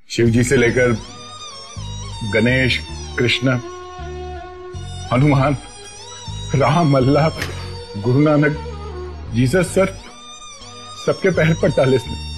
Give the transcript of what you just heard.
शिव जी से लेकर गणेश, कृष्ण, हनुमान, राम, अल्लाह, Guru Nanak, Jesus sir, सबके पैर पर डाले इसने।